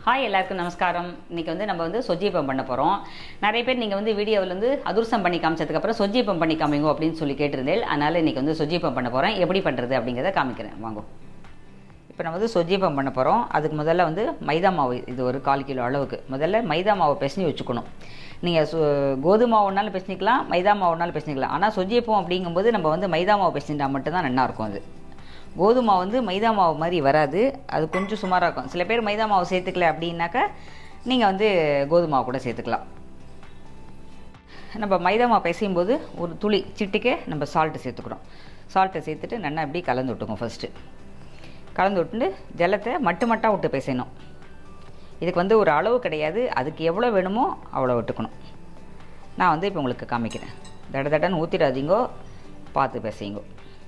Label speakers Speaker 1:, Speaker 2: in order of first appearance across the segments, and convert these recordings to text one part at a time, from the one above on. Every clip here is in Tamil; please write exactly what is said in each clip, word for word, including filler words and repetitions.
Speaker 1: ஹாய் எல்லாருக்கும் நமஸ்காரம். இன்றைக்கி வந்து நம்ம வந்து சொஜ்ஜியப்பம் பண்ண போகிறோம். நிறைய பேர் நீங்கள் வந்து வீடியோவில் வந்து அதிரசம் பண்ணி காமிச்சதுக்கப்புறம் சொஜ்ஜியப்பம் பண்ணி காமிங்க அப்படின்னு சொல்லி கேட்டிருந்தேன். அதனால் இன்றைக்கி வந்து சொஜ்ஜியப்பம் பண்ண போகிறேன். எப்படி பண்ணுறது அப்படிங்கிறத காமிக்கிறேன் வாங்க. இப்போ நம்ம வந்து சொஜ்ஜியப்பம் பண்ண போகிறோம். அதுக்கு முதல்ல வந்து மைதா மாவு, இது ஒரு கால் கிலோ அளவுக்கு முதல்ல மைதா மாவை பிசைஞ்சு வச்சுக்கணும். நீங்கள் சு கோதுமை மாவுனாலும் பிசைஞ்சிக்கலாம், மைதா மாவுனாலும் பிசைஞ்சிக்கலாம். ஆனால் சொஜ்ஜியப்பம் அப்படிங்கும்போது நம்ம வந்து மைதா மாவு பிசைஞ்சால் மட்டும்தான் நல்லாயிருக்கும். அது கோதுமை வந்து மைதா மாவு மாதிரி வராது, அது கொஞ்சம் சுமாராக இருக்கும். சில பேர் மைதா மாவு சேர்த்துக்கல அப்படின்னாக்கா நீங்கள் வந்து கோதுமை மாவு கூட சேர்த்துக்கலாம். நம்ம மைதா மாவு பிசையும் போது ஒரு துளி சிட்டிக்கே நம்ம சால்ட்டு சேர்த்துக்கிறோம். சால்ட்டை சேர்த்துட்டு நல்லா இப்படி கலந்து விட்டுக்கோங்க. ஃபஸ்ட்டு கலந்து விட்டுட்டு ஜலத்தை மட்டு மட்டாக விட்டு பிசையணும். இதுக்கு வந்து ஒரு அளவு கிடையாது, அதுக்கு எவ்வளோ வேணுமோ அவ்வளோ விட்டுக்கணும். நான் வந்து இப்போ உங்களுக்கு காமிக்கிறேன். தட தடன்னு ஊற்றிடாதீங்கோ, பார்த்து பிசையுங்கோ.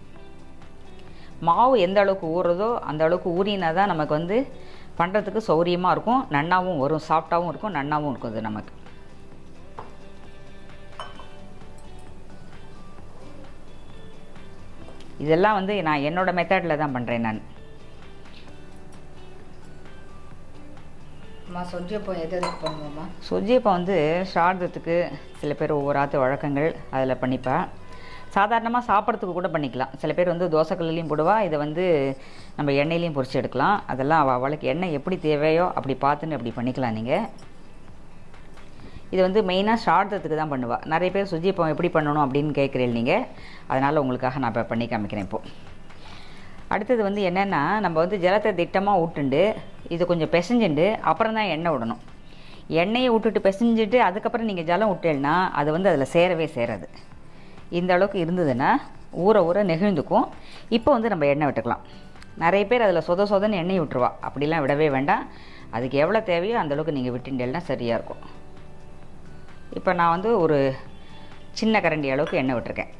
Speaker 1: மாவு எந்த அளவுக்கு ஊறுறதோ அந்த அளவுக்கு ஊறினா தான் நமக்கு வந்து பண்ணுறதுக்கு சௌரியமாக இருக்கும், நன்னாவும் வரும், சாஃப்டாகவும் இருக்கும், நன்னாவும் இருக்கும். அது நமக்கு இதெல்லாம் வந்து நான் என்னோடய மெத்தடில் தான் பண்ணுறேன். நான்
Speaker 2: அம்மா சொஜ்ஜியப்பம் எது எதுக்கு பண்ணுவோம்மா?
Speaker 1: சொஜ்ஜியப்பம் வந்து சாதத்துக்கு சில பேர் ஒவ்வொரு ஆற்று வழக்கங்கள் அதில் பண்ணிப்பேன். சாதாரணமாக சாப்பிட்றதுக்கு கூட பண்ணிக்கலாம். சில பேர் வந்து தோசைக்கல்லையும் போடுவா, இதை வந்து நம்ம எண்ணெயிலையும் பொரிச்சு எடுக்கலாம். அதெல்லாம் அவள் அவளுக்கு எண்ணெய் எப்படி தேவையோ அப்படி பார்த்துன்னு அப்படி பண்ணிக்கலாம். நீங்கள் இது வந்து மெயினாக சாதத்துக்கு தான் பண்ணுவாள். நிறைய பேர் சொஜ்ஜியப்பம் எப்படி பண்ணணும் அப்படின்னு கேட்குறீங்க நீங்கள், அதனால் உங்களுக்காக நான் இப்போ பண்ணி காமிக்கிறேன். இப்போது அடுத்தது வந்து என்னென்னா, நம்ம வந்து ஜலத்தை திட்டமாக விட்டுண்டு இது கொஞ்சம் பிசைஞ்சுண்டு அப்புறம் தான் எண்ணெய் விடணும். எண்ணெயை விட்டுட்டு பிசைஞ்சிட்டு அதுக்கப்புறம் நீங்கள் ஜலம் விட்டேன்னா அது வந்து அதில் சேரவே சேராது. இந்த அளவுக்கு இருந்ததுன்னா ஊற ஊற நெகிழ்ந்துக்கும். இப்போ வந்து நம்ம எண்ணெய் விட்டுக்கலாம். நிறைய பேர் அதில் சொத சொதன்னு எண்ணெய் விட்டுருவா. அப்படிலாம் விடவே வேண்டாம். அதுக்கு எவ்வளோ தேவையோ அந்தளவுக்கு நீங்கள் விட்டுட்டேன்னா சரியாக இருக்கும். இப்போ நான் வந்து ஒரு சின்ன கரண்டி அளவுக்கு எண்ணெய் விட்டுருக்கேன்.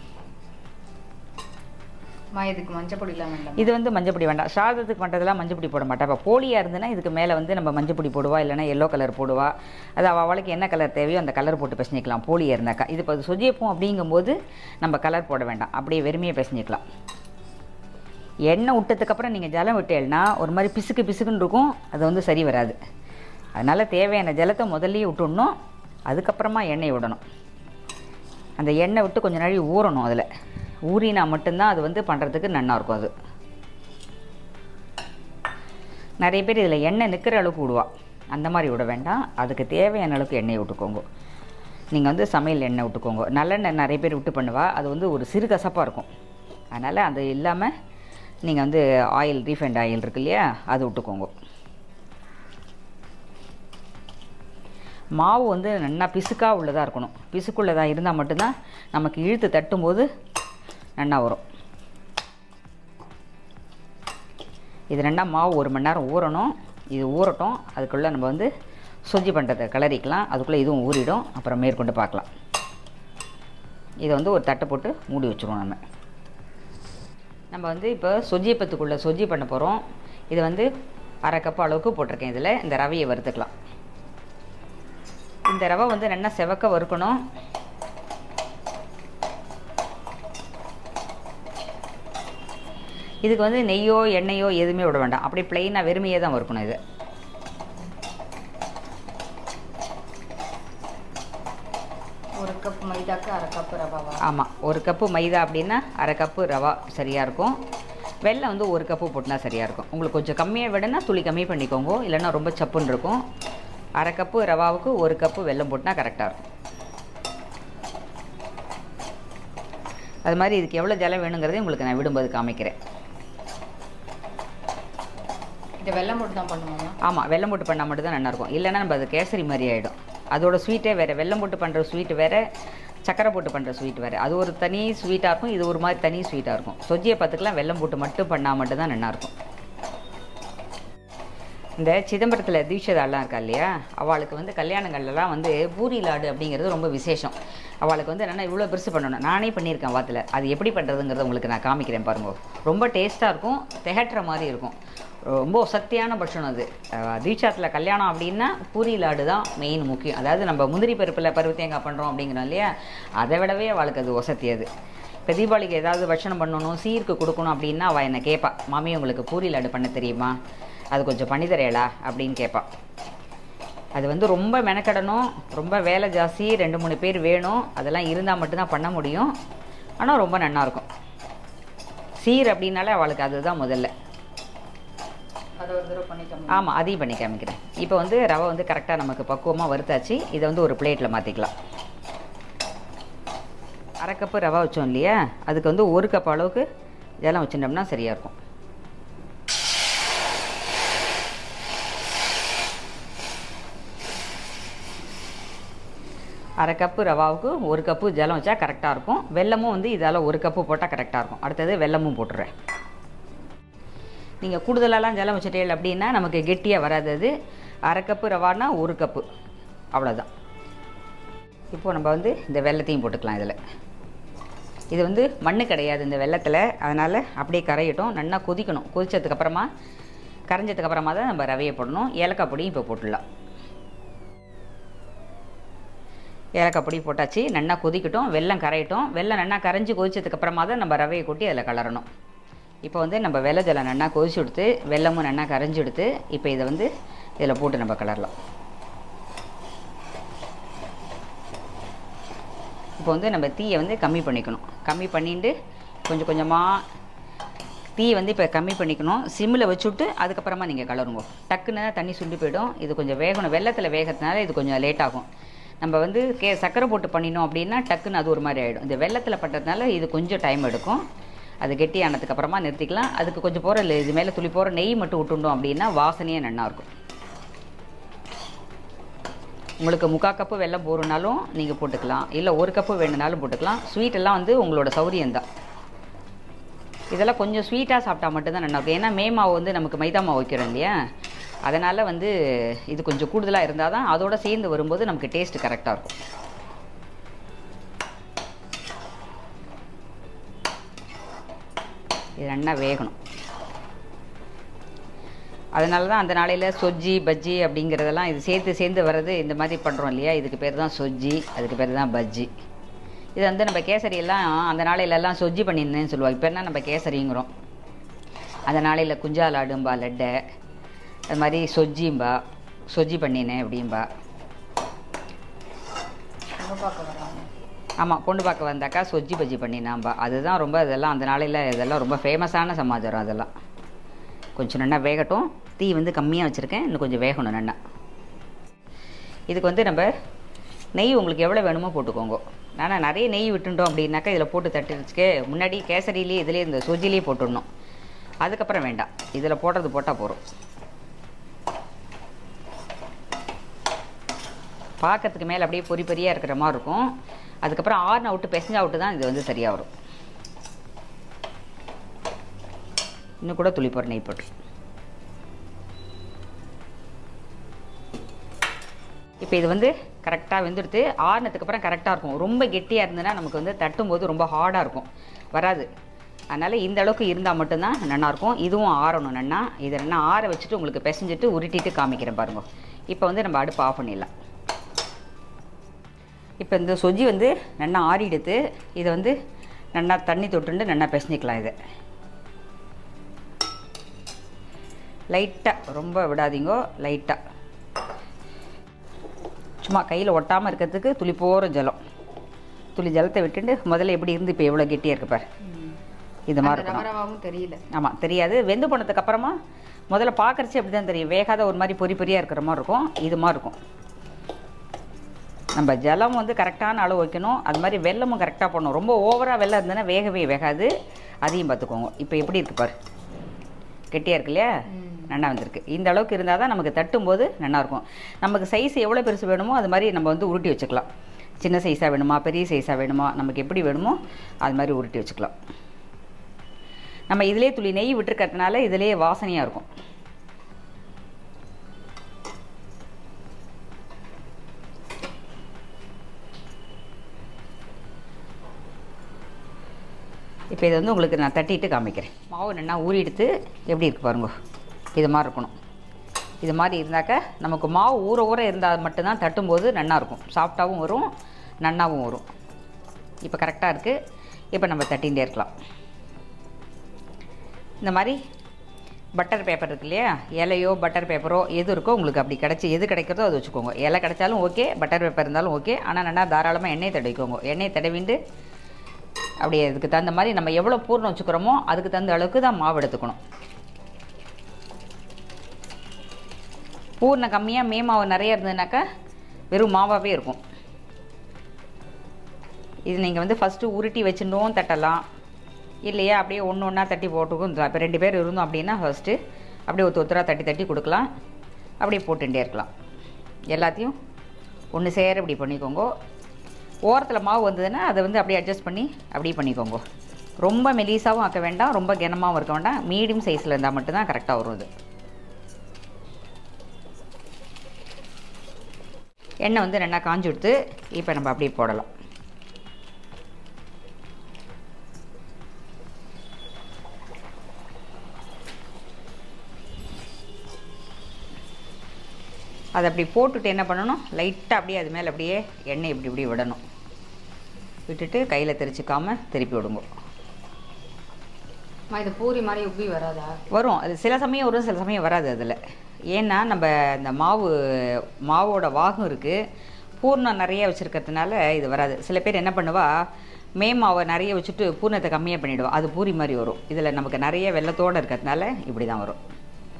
Speaker 2: மா இதுக்கு மஞ்சள் பொடிலாம் வேண்டாம்?
Speaker 1: இது வந்து மஞ்சள் பொடி வேண்டாம். சாதத்துக்கு பண்ணுறதுலாம் மஞ்சள் பொடி போட மாட்டேன். இப்போ போலியாக இருந்ததுன்னா இதுக்கு மேலே வந்து நம்ம மஞ்சள் பொடி போடுவா, இல்லைனா எல்லோ கலர் போடுவா. அது அவளுக்கு என்ன கலர் தேவையோ அந்த கலர் போட்டு பிசைஞ்சிக்கலாம். போலியாக இருந்தாக்கா இது இப்போ சொஜ்ஜியப்பம் அப்படிங்கும்போது நம்ம கலர் போட வேண்டாம், அப்படியே வெறுமையை பிசைஞ்சிக்கலாம். எண்ணெய் விட்டதுக்கப்புறம் நீங்கள் ஜலம் விட்டேன்னா ஒரு மாதிரி பிசுக்கு பிசுக்குன்னு இருக்கும், அது வந்து சரி வராது. அதனால் தேவையான ஜலத்தை முதல்லையே விட்டுடணும், அதுக்கப்புறமா எண்ணெய் விடணும். அந்த எண்ணெய் விட்டு கொஞ்சம் நாள் ஊறணும். அதில் ஊறினா மட்டும்தான் அது வந்து பண்ணுறதுக்கு நல்லாயிருக்கும். அது நிறைய பேர் இதில் எண்ணெய் நிற்கிற அளவுக்கு விடுவா, அந்த மாதிரி விட வேண்டாம். அதுக்கு தேவையான அளவுக்கு எண்ணெய் விட்டுக்கோங்க. நீங்கள் வந்து சமையல் எண்ணெய் விட்டுக்கோங்க. நல்லெண்ணெய் நிறைய பேர் விட்டு பண்ணுவா, அது வந்து ஒரு சிறு கசப்பாக இருக்கும். அதனால் அது இல்லாமல் நீங்கள் வந்து ஆயில், ரீஃபைண்ட் ஆயில் இருக்கு இல்லையா, அது விட்டுக்கோங்க. மாவு வந்து நல்லா பிசுக்காக உள்ளதாக இருக்கணும். பிசுக்குள்ளதாக இருந்தால் மட்டும்தான் நமக்கு இழுத்து தட்டும்போது நல்லா வரும். இது ரெண்டா மாவு ஒரு மணி நேரம் ஊறணும். இது ஊறட்டும், அதுக்குள்ளே நம்ம வந்து சொஜ்ஜி பண்ணுறதை கிளறிக்கலாம். அதுக்குள்ளே இதுவும் ஊறிடும், அப்புறம் மேற்கொண்டு பார்க்கலாம். இதை வந்து ஒரு தட்டை போட்டு மூடி வச்சுருவோம். நம்ம நம்ம வந்து இப்போ சொஜ்ஜியப்பத்துக்குள்ளே சொஜ்ஜி பண்ண போகிறோம். இது வந்து அரை கப்பு அளவுக்கு போட்டிருக்கேன். இதில் இந்த ரவையை வறுத்துக்கலாம். இந்த ரவை வந்து நல்லா செவக்க வறுக்கணும். இதுக்கு வந்து நெய்யோ எண்ணெயோ எதுவுமே விட வேண்டாம், அப்படியே பிளெயினாக வெறுமையே தான் வறுக்கணும். இது
Speaker 2: ஒரு கப் மைதாக்கு அரை கப்பு ரவாவா?
Speaker 1: ஆமாம், ஒரு கப்பு மைதா அப்படின்னா அரை கப்பு ரவா சரியாக இருக்கும். வெல்லம் வந்து ஒரு கப்பு போட்டுனா சரியாக இருக்கும். உங்களுக்கு கொஞ்சம் கம்மியாக விடனா துளி கம்மி பண்ணிக்கோங்க, இல்லைன்னா ரொம்ப சப்புன்னு இருக்கும். அரை கப்பு ரவாவுக்கு ஒரு கப்பு வெல்லம் போட்டுனா கரெக்டாக இருக்கும். அது மாதிரி இதுக்கு எவ்வளோ ஜலம் வேணுங்கிறதே உங்களுக்கு நான் விடும்போது காமிக்கிறேன்.
Speaker 2: இது வெல்லம் போட்டு தான் பண்ணுவோம்?
Speaker 1: ஆமாம், வெல்லம் போட்டு பண்ணால் மட்டும் தான் நல்லாயிருக்கும். இல்லைன்னா நம்ம அது கேசரி மாதிரி ஆகிடும். அதோட ஸ்வீட்டே வேறு. வெல்லம் போட்டு பண்ணுற ஸ்வீட்டு வேறு, சக்கரை போட்டு பண்ணுற ஸ்வீட் வேறு. அது ஒரு தனி ஸ்வீட்டாக இருக்கும், இது ஒரு மாதிரி தனி ஸ்வீட்டாக இருக்கும். சொஜ்ஜியப்பத்துக்கெலாம் வெல்லம் போட்டு மட்டும் பண்ணால் மட்டும் தான் நல்லாயிருக்கும். இந்த சிதம்பரத்தில் தீட்சிதாலாம் இருக்கா இல்லையா, அவளுக்கு வந்து கல்யாணங்கள்லாம் வந்து பூரி லாடு அப்படிங்கிறது ரொம்ப விசேஷம். அவளுக்கு வந்து என்னென்னா இவ்வளோ பெருசு பண்ணணும். நானே பண்ணியிருக்கேன் வாத்தில். அது எப்படி பண்ணுறதுங்கிறத உங்களுக்கு நான் காமிக்கிறேன் பாருங்க. ரொம்ப டேஸ்ட்டாக இருக்கும், திகட்டுற மாதிரி இருக்கும். ரொம்ப சக்தியான பட்சணம் அது. தீட்சாத்தில் கல்யாணம் அப்படின்னா பூரி லாடு தான் மெயின் முக்கியம். அதாவது நம்ம முந்திரி பருப்பில் பருப்பு தேங்காய் பண்ணுறோம் அப்படிங்கிறோம் இல்லையா, அதை விடவே அவளுக்கு அது வசதியாது. இப்போ தீபாவளிக்கு ஏதாவது பட்சணம் பண்ணணும், சீருக்கு கொடுக்கணும் அப்படின்னா அவள் என்னை கேட்பா, மாமி உங்களுக்கு பூரி லாடு பண்ண தெரியுமா, அது கொஞ்சம் பண்ணி தரையலா அப்படின்னு கேட்பான். அது வந்து ரொம்ப மெனக்கடணும், ரொம்ப வேலை ஜாஸ்தி, ரெண்டு மூணு பேர் வேணும், அதெல்லாம் இருந்தால் மட்டும்தான் பண்ண முடியும். ஆனால் ரொம்ப நல்லாயிருக்கும். சீர் அப்படின்னாலே அவளுக்கு அதுதான் முதல்ல.
Speaker 2: அதை ஒரு தடவை பண்ணி காமி.
Speaker 1: ஆமாம், அதையும் பண்ணி காமிக்கிறேன். இப்போ வந்து ரவை வந்து கரெக்டாக நமக்கு பக்குவமாக வறுத்தாச்சு. இதை வந்து ஒரு பிளேட்டில் மாற்றிக்கலாம். அரை கப்பு ரவை வச்சோம் இல்லையா, அதுக்கு வந்து ஒரு கப் அளவுக்கு ஜலம் வச்சுட்டோம்னா சரியாக இருக்கும். அரை கப்பு ரவாவுக்கு ஒரு கப்பு ஜலம் வச்சா கரெக்டாக இருக்கும். வெல்லமும் வந்து இதால் ஒரு கப்பு போட்டால் கரெக்டாக இருக்கும். அடுத்தது வெல்லமும் போட்டுறேன். நீங்கள் கூடுதலாலாம் ஜலம் வச்சுட்டீங்க அப்படின்னா நமக்கு கெட்டியாக வராது. அது அரை கப்பு ரவானா ஒரு கப்பு, அவ்வளோதான். இப்போது நம்ம வந்து இந்த வெல்லத்தையும் போட்டுக்கலாம். இதில் இது வந்து மண்ணு கிடையாது இந்த வெல்லத்தில், அதனால் அப்படியே கரையட்டும். நல்லா கொதிக்கணும். கொதித்ததுக்கப்புறமா கரைஞ்சதுக்கப்புறமா தான் நம்ம ரவையை போடணும். ஏலக்காய் பொடியும் இப்போ போட்டுடலாம். ஏலக்காய் பொடி போட்டாச்சு. நல்லா கொதிக்கட்டும், வெல்லம் கரையட்டும். வெல்லம் நல்லா கரைஞ்சி கொதிச்சதுக்கப்புறமா தான் நம்ம ரவையை கொட்டி அதில் கலரணும். இப்போ வந்து நம்ம வெள்ளை ஜலம் நல்லா கொதிச்சு எடுத்து, வெல்லமும் நல்லா கரைஞ்சி எடுத்து, இப்போ இதை வந்து இதில் போட்டு நம்ம கலரலாம். இப்போ வந்து நம்ம தீயை வந்து கம்மி பண்ணிக்கணும். கம்மி பண்ணிட்டு கொஞ்சம் கொஞ்சமாக தீயை வந்து இப்போ கம்மி பண்ணிக்கணும். சிம்மில் வச்சுட்டு அதுக்கப்புறமா நீங்கள் கலருங்க. டக்குன்னு தண்ணி சுண்டி போயிடும். இது கொஞ்சம் வேகணும். வெள்ளத்தில் வேகிறதுனால இது கொஞ்சம் லேட் ஆகும். நம்ம வந்து கே சர்க்கரை போட்டு பண்ணினோம் அப்படின்னா டக்குன்னு அது ஒரு மாதிரி ஆகிடும். இந்த வெள்ளத்தில் பண்ணுறதுனால இது கொஞ்சம் டைம் எடுக்கும். அது கெட்டி ஆனதுக்கப்புறமா நிறுத்திக்கலாம். அதுக்கு கொஞ்சம் போகிற இது மேலே துளி போகிற நெய் மட்டும் விட்டுண்டோம் அப்படின்னா வாசனையே நல்லாயிருக்கும். உங்களுக்கு முக்கால் கப்பு வெல்லம் போடுனாலும் நீங்கள் போட்டுக்கலாம், இல்லை ஒரு கப்பு வேணுனாலும் போட்டுக்கலாம். ஸ்வீட்டெல்லாம் வந்து உங்களோட சௌரியம்தான். இதெல்லாம் கொஞ்சம் ஸ்வீட்டாக சாப்பிட்டா மட்டும்தான் நல்லாயிருக்கும். ஏன்னா மே மாவு வந்து நமக்கு மைதா மாவு வைக்கிறோம் இல்லையா, அதனால் வந்து இது கொஞ்சம் கூடுதலாக இருந்தால் தான் அதோடு சேர்ந்து வரும்போது நமக்கு டேஸ்ட்டு கரெக்டாக இருக்கும். இது நல்லா வேகணும். அதனால தான் அந்த நாளையில் சொஜ்ஜி பஜ்ஜி அப்படிங்கிறதெல்லாம் இது சேர்த்து சேர்ந்து வர்றது. இந்த மாதிரி பண்ணுறோம் இல்லையா, இதுக்கு பேர் தான் சொஜ்ஜி, அதுக்கு பேர் தான் பஜ்ஜி. இது வந்து நம்ம கேசரியெல்லாம் அந்த நாளையிலெல்லாம் சொஜ்ஜி பண்ணியிருந்தேன்னு சொல்லுவாங்க. இப்போ என்ன நம்ம கேசரிங்கிறோம். அந்த நாளையில் குஞ்சா லாடும்பா, லட்டை, அது மாதிரி சொஜ்ஜிம்பா, சொஜ்ஜி பண்ணினேன் அப்படிம்பா. ஆமாம், பொண்ணு பார்க்க வந்தாக்கா சொஜ்ஜி பஜ்ஜி பண்ணினாம்பா. அதுதான் ரொம்ப இதெல்லாம் அந்த நாளையில் இதெல்லாம் ரொம்ப ஃபேமஸான சமாச்சாரம். அதெல்லாம் கொஞ்சம் நல்லா வேகட்டும். தீ வந்து கம்மியாக வச்சுருக்கேன், இன்னும் கொஞ்சம் வேகணும் நல்லா. இதுக்கு வந்து நம்ம நெய் உங்களுக்கு எவ்வளோ வேணுமோ போட்டுக்கோங்க. ஆனால் நிறைய நெய் விட்டுட்டோம் அப்படின்னாக்கா இதில் போட்டு தட்டுறதுக்கு முன்னாடி கேசரிலேயே இதிலே இந்த சொஜ்ஜிலேயே போட்டுடணும். அதுக்கப்புறம் வேண்டாம், இதில் போடுறது போட்டால் போகிறோம். பார்க்கறதுக்கு மேலே அப்படியே பொறி பொரியாக இருக்கிற மாதிரி இருக்கும். அதுக்கப்புறம் ஆறுன விட்டு பெசஞ்சா விட்டு தான் இது வந்து சரியாக வரும். இன்னும் கூட துளி போகிற நெய் போட்டு இப்போ இது வந்து கரெக்டாக வெந்துடுத்து. ஆறுனதுக்கப்புறம் கரெக்டாக இருக்கும். ரொம்ப கெட்டியாக இருந்ததுன்னா நமக்கு வந்து தட்டும்போது ரொம்ப ஹார்டாக இருக்கும், வராது. அதனால் இந்த அளவுக்கு இருந்தால் மட்டும்தான் நல்லாயிருக்கும். இதுவும் ஆறணும் நல்லா. இதை நல்லா ஆற வச்சுட்டு உங்களுக்கு பிசைஞ்சிட்டு உருட்டிட்டு காமிக்கிறேன் பாருங்க. இப்போ வந்து நம்ம அடுப்பு ஆஃப் பண்ணிடலாம். இப்போ இந்த சொஜ்ஜி வந்து நல்லா ஆறிடுத்து. இதை வந்து நல்லா தண்ணி தொட்டுண்டு நல்லா பிசைஞ்சிக்கலாம். இதை லைட்டாக, ரொம்ப விடாதீங்கோ, லைட்டாக சும்மா கையில் ஒட்டாமல் இருக்கிறதுக்கு துளி போகிற ஜலம், துளி ஜலத்தை விட்டுட்டு முதல்ல எப்படி இருந்து இப்போ எவ்வளோ கெட்டியாக இருக்கு பாரு. இது மாதிரி இருக்கும்.
Speaker 2: தெரியல.
Speaker 1: ஆமாம், தெரியாது. வெந்து போனதுக்கு அப்புறமா முதல்ல பார்க்குறச்சு அப்படி தான் தெரியும். வேகாத ஒரு மாதிரி பொறி பொரியாக இருக்கிற மாதிரி இருக்கும். இது மாதிரி இருக்கும். நம்ம ஜலம் வந்து கரெக்டான அளவு வைக்கணும். அது மாதிரி வெல்லமும் கரெக்டாக போடணும். ரொம்ப ஓவராக வெல்லம் இருந்ததுன்னா வேகவே வேகாது. அதையும் பார்த்துக்கோங்க. இப்போ எப்படி இருக்கு பாரு, கெட்டியாக இருக்கு இல்லையா, நல்லா வந்திருக்கு. இந்த அளவுக்கு இருந்தால் தான் நமக்கு தட்டும்போது நல்லாயிருக்கும். நமக்கு சைஸ் எவ்வளோ பெருசு வேணுமோ அது மாதிரி நம்ம வந்து உருட்டி வச்சுக்கலாம். சின்ன சைஸாக வேணுமா, பெரிய சைஸாக வேணுமா, நமக்கு எப்படி வேணுமோ அது மாதிரி உருட்டி வச்சுக்கலாம். நம்ம இதிலே துளி நெய் விட்டுருக்கிறதுனால இதிலே வாசனையாக இருக்கும். இப்போ இதை வந்து உங்களுக்கு நான் தட்டிட்டு காமிக்கிறேன். மாவு நல்லா ஊறி எடுத்து எப்படி இருக்குது பாருங்க. இது மாதிரி இருக்கணும். இது மாதிரி இருந்தாக்க நமக்கு மாவு ஊற ஊற இருந்தால் மட்டும்தான் தட்டும்போது நல்லாயிருக்கும். சாஃப்டாகவும் வரும், நன்னாவும் வரும். இப்போ கரெக்டாக இருக்குது. இப்போ நம்ம தட்டிகிட்டே இருக்கலாம். இந்த மாதிரி பட்டர் பேப்பர் இருக்கு இல்லையா, இலையோ பட்டர் பேப்பரோ எது இருக்கோ உங்களுக்கு அப்படி கிடச்சி எது கிடைக்கிறதோ அது வச்சுக்கோங்க. இலை கிடைச்சாலும் ஓகே, பட்டர் பேப்பர் இருந்தாலும் ஓகே. ஆனால் நல்லா தாராளமாக எண்ணெய் தடவிக்கோங்க. எண்ணெய் தடவிண்டு அப்படியே அதுக்கு தகுந்த மாதிரி நம்ம எவ்வளோ பூர்ணம் வச்சுக்கிறோமோ அதுக்கு தகுந்த அளவுக்கு தான் மாவு எடுத்துக்கணும். பூர்ணம் கம்மியாக மே மாவு நிறைய இருந்ததுனாக்கா வெறும் மாவாகவே இருக்கும். இது நீங்கள் வந்து ஃபஸ்ட்டு உருட்டி வச்சுட்டோம் தட்டலாம், இல்லையா அப்படியே ஒன்று ஒன்றா தட்டி போட்டுக்கும். இப்போ ரெண்டு பேர் இருந்தோம் அப்படின்னா ஃபஸ்ட்டு அப்படியே ஒத்து ஒத்தராக தட்டி தட்டி கொடுக்கலாம், அப்படியே போட்டுகிட்டே இருக்கலாம். எல்லாத்தையும் ஒன்று சேர இப்படி பண்ணிக்கோங்க. ஓரத்தில் மாவு வந்ததுன்னா அதை வந்து அப்படியே அட்ஜஸ்ட் பண்ணி அப்படியே பண்ணிக்கோங்க. ரொம்ப மெலிசாவும் ஆக்க வேண்டாம், ரொம்ப கனமாகவும் இருக்க வேண்டாம், மீடியம் சைஸில் இருந்தால் மட்டும்தான் கரெக்டாக வரும். இது எண்ணெய் வந்து நல்லா காஞ்சி எடுத்து இப்போ நம்ம அப்படியே போடலாம். அதை அப்படி போட்டுட்டு என்ன பண்ணணும், லைட்டாக அப்படியே அது மேலே அப்படியே எண்ணெய் இப்படி இப்படி விடணும். விட்டுட்டு கையில் தெரிச்சிக்காமல் திருப்பி விடுங்க.
Speaker 2: இது பூரி மாதிரி உப்பி வராதா?
Speaker 1: வரும், அது சில சமயம் வரும், சில சமயம் வராது. அதில் ஏன்னா நம்ம இந்த மாவு மாவோட வாகம் இருக்குது, பூர்ணம் நிறைய வச்சுருக்கிறதுனால இது வராது. சில பேர் என்ன பண்ணுவா, மே மாவை நிறைய வச்சுட்டு பூர்ணத்தை கம்மியாக பண்ணிவிடுவா, அது பூரி மாதிரி வரும். இதில் நமக்கு நிறைய வெள்ளத்தோடு இருக்கிறதுனால இப்படி தான் வரும்.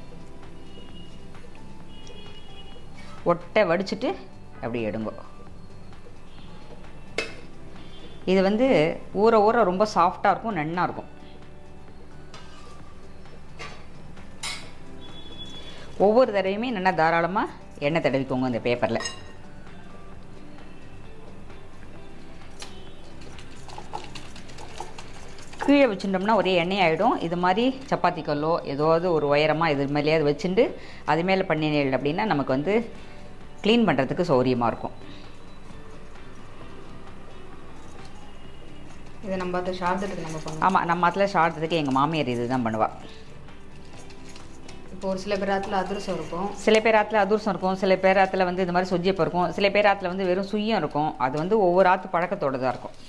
Speaker 1: ஒட்டை வடிச்சிட்டு அப்படி எடுங்கோ. இது வந்து ஊற ஊற ரொம்ப சாஃப்டாக இருக்கும், நன்னாக இருக்கும். ஒவ்வொரு தடவையுமே நல்லா தாராளமாக எண்ணெய் தடவிக்கோங்க இந்த பேப்பரில். கீழே வச்சுட்டோம்னா ஒரே எண்ணெய் ஆகிடும். இது மாதிரி சப்பாத்தி கல்லோ ஏதாவது ஒரு உயரமாக இது மேலேயாவது வச்சுட்டு அது மேலே பண்ணினேன் அப்படின்னா நமக்கு வந்து க்ளீன் பண்ணுறதுக்கு சௌரியமாக இருக்கும்.
Speaker 2: இதை நம்ம பார்த்து ஷார்ட்ஸுக்கு நம்ம பண்ணுவோம்.
Speaker 1: ஆமாம், நம்ம அதில் ஷார்ட்ஸுக்கு எங்கள் மாமியார் இது தான் பண்ணுவாள்.
Speaker 2: இப்போ ஒரு சில பேர் ஆற்றுல அதிரசம் இருக்கும்,
Speaker 1: சில பேர் ஆற்றுல அதிரசம் இருக்கும், சில பேர் ஆற்றுல வந்து இது மாதிரி சொஜ்ஜியப்பம் இருக்கும், சில பேர் ஆற்றுல வந்து வெறும் சுய்யம் இருக்கும். அது வந்து ஒவ்வொரு ஆற்று பழக்கத்தோடு தான் இருக்கும்.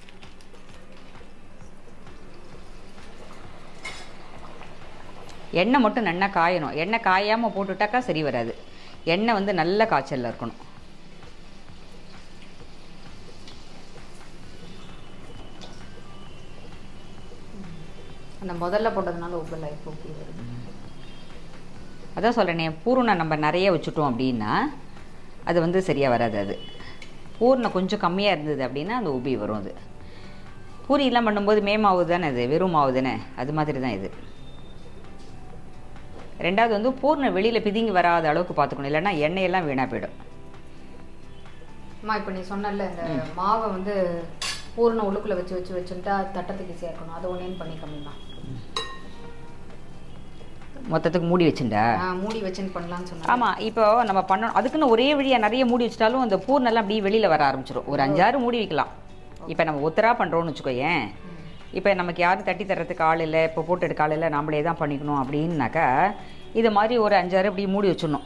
Speaker 1: எண்ணெய் மட்டும் நல்லா காயணும். எண்ணெய் காயாமல் போட்டுட்டாக்கா சரி வராது. எண்ணெய் வந்து நல்ல காய்ச்சலில் இருக்கணும்.
Speaker 2: அந்த முதல்ல போட்டதுனால உப்பெல்லாம் இப்போ உப்பி வருது.
Speaker 1: அதான் சொல்கிறேனே, பூர்ணம் நம்ம நிறைய வச்சுட்டோம் அப்படின்னா அது வந்து சரியாக வராது. அது பூர்ணம் கொஞ்சம் கம்மியாக இருந்தது அப்படின்னா அந்த உப்பி வரும். அது பூரியெல்லாம் பண்ணும்போது மே மாவு தானே, அது வெறும் மாவு தானே, அது மாதிரி தான் இது. ரெண்டாவது வந்து பூர்ணம் வெளியில் பிதிங்கி வராத அளவுக்கு பார்த்துக்கணும், இல்லைன்னா எண்ணெயெல்லாம் வீணாக போயிடும்.
Speaker 2: அம்மா இப்போ நீ சொன்னல இந்த மாவை வந்து பூர்ணம் உள்ளுக்குள்ளே வச்சு வச்சு வச்சுட்டா தட்டத்துக்கு சேர்க்கணும், அது ஒன்றேன்னு பண்ணி கம்மிதான்.
Speaker 1: மொத்தத்துக்கு மூடி வச்சுட்டா
Speaker 2: மூடி வச்சுன்னு பண்ணலான்னு சொன்னா.
Speaker 1: ஆமாம், இப்போ நம்ம பண்ணணும். அதுக்குன்னு ஒரே வழியாக நிறைய மூடி வச்சுட்டாலும் அந்த பூர்ணெல்லாம் அப்படியே வெளியில் வர ஆரம்பிச்சிடும். ஒரு அஞ்சாறு மூடி வைக்கலாம். இப்போ நம்ம ஒத்தரா பண்ணுறோன்னு வச்சுக்கோயேன், இப்போ நமக்கு யாரும் தட்டி தர்றதுக்கு ஆள் இல்லை, இப்போ போட்டு எடுக்க ஆள் இல்லை, நம்மளே தான் பண்ணிக்கணும் அப்படின்னாக்கா இது மாதிரி ஒரு அஞ்சாறு இப்படி மூடி வச்சிடணும்.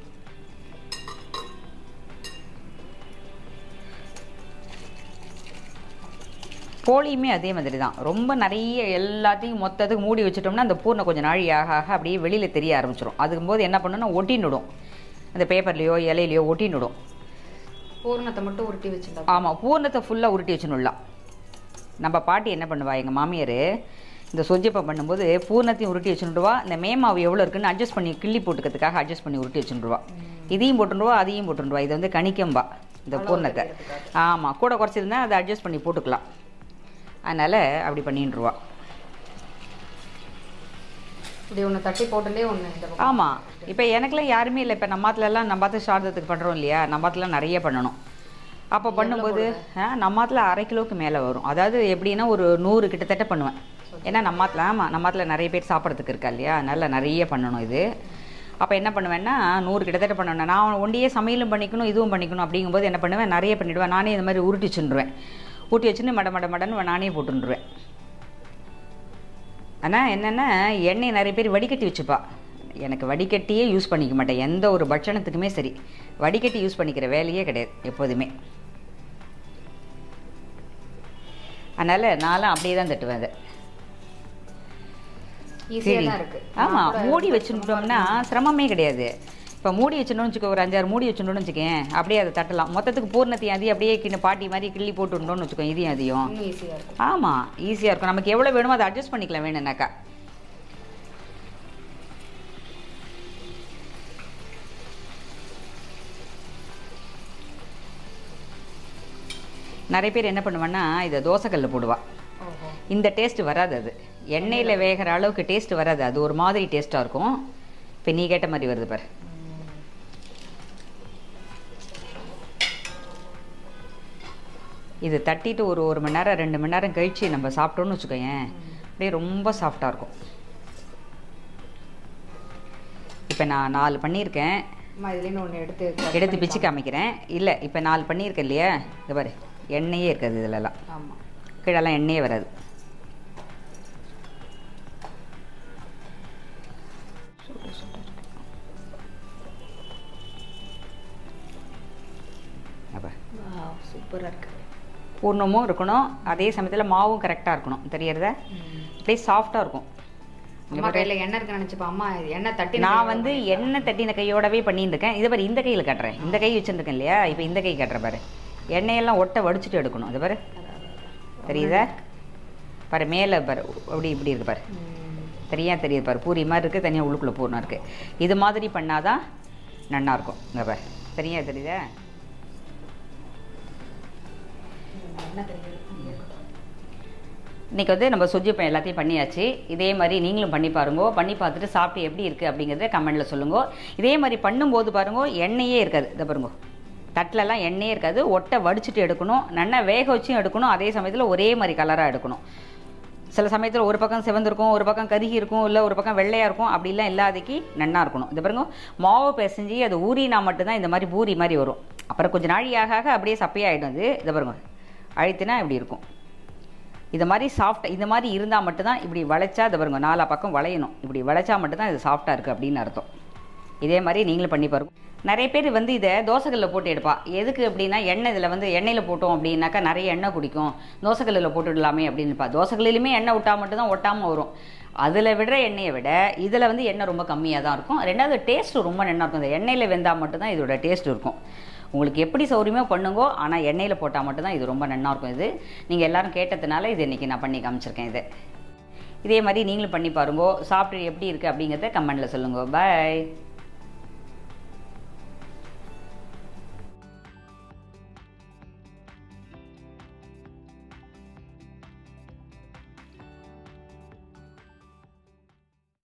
Speaker 1: போலியுமே அதே மாதிரி தான். ரொம்ப நிறைய எல்லாத்தையும் மொத்தத்துக்கு மூடி வச்சுட்டோம்னா அந்த பூர்ணம் கொஞ்சம் நாழி ஆக ஆக அப்படியே வெளியில் தெரிய ஆரம்பிச்சிடும். அதுக்கும் போது என்ன பண்ணணும்னா ஒட்டின்னுடும், அந்த பேப்பர்லேயோ இலையிலையோ ஒட்டின்னுடும்.
Speaker 2: பூர்ணத்தை மட்டும் உருட்டி வச்சுட்டோம்.
Speaker 1: ஆமாம், பூர்ணத்தை ஃபுல்லாக உருட்டி வச்சுடலாம். நம்ம பாட்டி என்ன பண்ணுவா, எங்கள் மாமியார் இந்த சொஜ்ஜப்பம் பண்ணும்போது பூர்ணத்தையும் உருட்டி வச்சுருவா. இந்த மேமாவு எவ்வளோ இருக்குன்னு அட்ஜஸ்ட் பண்ணி கிள்ளி போட்டுக்கிறதுக்காக அட்ஜஸ்ட் பண்ணி உருட்டி வச்சுருவா. இதையும் போட்டுருவா அதையும் போட்டுருவா. இது வந்து கணிக்கம்பா இந்த பூர்ணத்தை. ஆமாம், கூட குறைச்சிருந்தா அதை அட்ஜஸ்ட் பண்ணி போட்டுக்கலாம். அதனால் அப்படி பண்ணிட்டுருவா.
Speaker 2: இப்படி ஒன்று தட்டி போட்டுலே ஒன்று.
Speaker 1: ஆமாம், இப்போ எனக்குலாம் யாருமே இல்லை. இப்போ நம்ம மாத்திலலாம் நம்ம பார்த்து ஷார்தத்துக்கு பண்ணுறோம் இல்லையா, நம்ம மாத்திலாம் நிறைய பண்ணணும். அப்போ பண்ணும்போது நம்ம மாத்தில் அரை கிலோவுக்கு மேலே வரும். அதாவது எப்படின்னா ஒரு நூறு கிட்டத்தட்ட பண்ணுவேன். ஏன்னா நம்ம மாத்தில் ஆமாம் நம்ம மாத்தில் நிறைய பேர் சாப்பிட்றதுக்கு இருக்கா இல்லையா, அதனால் நிறைய பண்ணணும் இது. அப்போ என்ன பண்ணுவேன்னா நூறு கிட்டத்தட்ட பண்ணணும். நான் ஒண்டியே சமையலும் பண்ணிக்கணும் இதுவும் பண்ணிக்கணும். அப்படிங்கும்போது என்ன பண்ணுவேன், நிறைய பண்ணிவிடுவேன். நானே இந்த மாதிரி உருட்டி வச்சுருவேன். ஊட்டி வச்சுன்னு மட மட மடன்னு நானே போட்டுருவேன். ஆனால் என்னென்னா எண்ணெய் நிறைய பேர் வடிகட்டி வச்சுப்பா. எனக்கு வடிகட்டியே யூஸ் பண்ணிக்க மாட்டேன். எந்த ஒரு பட்சணத்துக்குமே சரி வடிகட்டி யூஸ் பண்ணிக்கிற வேலையே கிடையாது எப்போதுமே. அதனால் நான்லாம் அப்படியே தான் தட்டுவேன். அதை
Speaker 2: ஈஸியாக தான் இருக்கு.
Speaker 1: ஆமாம், மூடி வச்சுட்டோம்னா சிரமமே கிடையாது. இப்போ மூடி வச்சுட்டோம்னு வச்சுக்கோ, ஒரு அஞ்சாறு மூடி வச்சுட்டோம்னு வச்சுக்கேன், அப்படியே அதை தட்டலாம். மொத்தத்துக்கு பூர்ணத்தையும் அதையும் அப்படியே கிண்ண பாட்டி மாதிரி கிள்ளி போட்டுட்டோம்னு வச்சுக்கோ, இதையும் அதையும்.
Speaker 2: ஈஸியாக இருக்கும்.
Speaker 1: ஆமாம், ஈஸியாக இருக்கும். நமக்கு எவ்வளோ வேணுமோ அதை அட்ஜஸ்ட் பண்ணிக்கலாம் வேணும்னாக்கா. நிறைய பேர் என்ன பண்ணுவான்னா இதை தோசைக்கல்ல போடுவா. இந்த டேஸ்ட் வராது, அது எண்ணெயில் வேகிற அளவுக்கு டேஸ்ட் வராது, அது ஒரு மாதிரி டேஸ்ட்டாக இருக்கும். இப்போ நீ கேட்ட மாதிரி வருது பாரு. இது தட்டிட்டு ஒரு ஒரு மணி நேரம் ரெண்டு மணி நேரம் கழித்து நம்ம சாப்பிட்டோன்னு வச்சுக்கோயேன், அப்படியே ரொம்ப சாஃப்டாக இருக்கும். இப்போ நான் நாலு பண்ணியிருக்கேன்,
Speaker 2: ஒன்று எடுத்து
Speaker 1: எடுத்து பிச்சு காமிக்கிறேன். இல்லை, இப்போ நாலு பண்ணியிருக்கேன் இல்லையா, இது பாரு எண்ணெயே இருக்காது இதிலலாம்.
Speaker 2: ஆமாம்,
Speaker 1: கீழெல்லாம் எண்ணெயே வராது.
Speaker 2: சூப்பராக இருக்கு.
Speaker 1: பூர்ணமும் இருக்கணும், அதே சமயத்தில் மாவும் கரெக்டாக இருக்கணும். தெரியறத அப்படியே சாஃப்டாக இருக்கும்.
Speaker 2: அம்மா கையில் எண்ணெய் இருக்குன்னு நினச்சிப்பா, அம்மா எண்ணெய் தட்டி
Speaker 1: நான் வந்து எண்ணெய் தட்டி இந்த கையோடவே பண்ணிட்டு இருக்கேன். இதை பாரு, இந்த கையில் கட்டுறேன், இந்த கை வச்சுருக்கேன் இல்லையா, இப்போ இந்த கை கட்டுறேன் பாரு. எண்ணெயெல்லாம் ஒட்டை வடிச்சுட்டு எடுக்கணும். அது பாரு, தெரியுதா பாரு, மேலே பாரு அப்படி இப்படி இருக்கு பாரு, தெரியா தெரியுது பாரு, பூரி மாதிரி இருக்குது, தனியாக உள்ளுக்குள்ளே பூர்ணம் இருக்குது. இது மாதிரி பண்ணாதான் நல்லாயிருக்கும். இங்கே பாரு, தெரியா தெரியுதா. இன்றைக்கி வந்து நம்ம சுஜிப்பம் எல்லாத்தையும் பண்ணியாச்சு. இதே மாதிரி நீங்களும் பண்ணி பாருங்க. பண்ணி பார்த்துட்டு சாப்பிட்டு எப்படி இருக்குது அப்படிங்கிறத கமெண்டில் சொல்லுங்க. இதே மாதிரி பண்ணும்போது பாருங்க, எண்ணெயே இருக்காது. இதை பாருங்க, தட்டிலலாம் எண்ணெயே இருக்காது, ஒட்டை வடிச்சுட்டு எடுக்கணும், நல்லா வேக வச்சும் எடுக்கணும், அதே சமயத்தில் ஒரே மாதிரி கலராக எடுக்கணும். சில சமயத்தில் ஒரு பக்கம் சிவந்திருக்கும், ஒரு பக்கம் கருகி இருக்கும், இல்லை ஒரு பக்கம் வெள்ளையாக இருக்கும், அப்படிலாம் இல்லாதக்கு நன்னா இருக்கணும். இது பாருங்க, மாவு பிசைஞ்சு அது ஊறினா மட்டும்தான் இந்த மாதிரி பூரி மாதிரி வரும். அப்புறம் கொஞ்சம் நாழி ஆக ஆக அப்படியே சப்பையாகிடும். இது இதை பாருங்க, அழுத்தினா இப்படி இருக்கும். இது மாதிரி சாஃப்டாக இந்த மாதிரி இருந்தால் மட்டும்தான், இப்படி வளைச்சா இதை பாருங்க, நாலா பக்கம் வளையணும், இப்படி வளைச்சா மட்டும்தான் இது சாஃப்டாக இருக்குது அப்படின்னு அர்த்தம். இதே மாதிரி நீங்களும் பண்ணி பாருங்க. நிறைய பேர் வந்து இதை தோசைக்கல்லில் போட்டு எடுப்பா. எதுக்கு அப்படின்னா, எண்ணெய் இதில் வந்து எண்ணெயில் போட்டோம் அப்படின்னாக்கா நிறைய எண்ணெய் குடிக்கும், தோசைக்கல்லில் போட்டுடலாமே அப்படின்னுப்பா. தோசைக்கல்லையுமே எண்ணெய் விட்டால் மட்டும்தான் ஒட்டாமல் வரும். அதில் விடுற எண்ணெயை விட இதில் வந்து எண்ணெய் ரொம்ப கம்மியாக தான் இருக்கும். ரெண்டாவது டேஸ்ட்டு ரொம்ப நல்லா இருக்கும். இந்த எண்ணெயில் வெந்தால் மட்டும்தான் இதோட டேஸ்ட் இருக்கும். உங்களுக்கு எப்படி சௌரியமோ பண்ணுங்கோ, ஆனால் எண்ணெயில் போட்டால் மட்டும்தான் இது ரொம்ப நல்லா இருக்கும். இது நீங்கள் எல்லோரும் கேட்டதுனால இது இன்றைக்கி நான் பண்ணி காமிச்சிருக்கேன். இது இதே மாதிரி நீங்களும் பண்ணி பாருங்கோ. சாப்பிட்டு எப்படி இருக்குது அப்படிங்கிறத கமெண்டில் சொல்லுங்க. பாய்.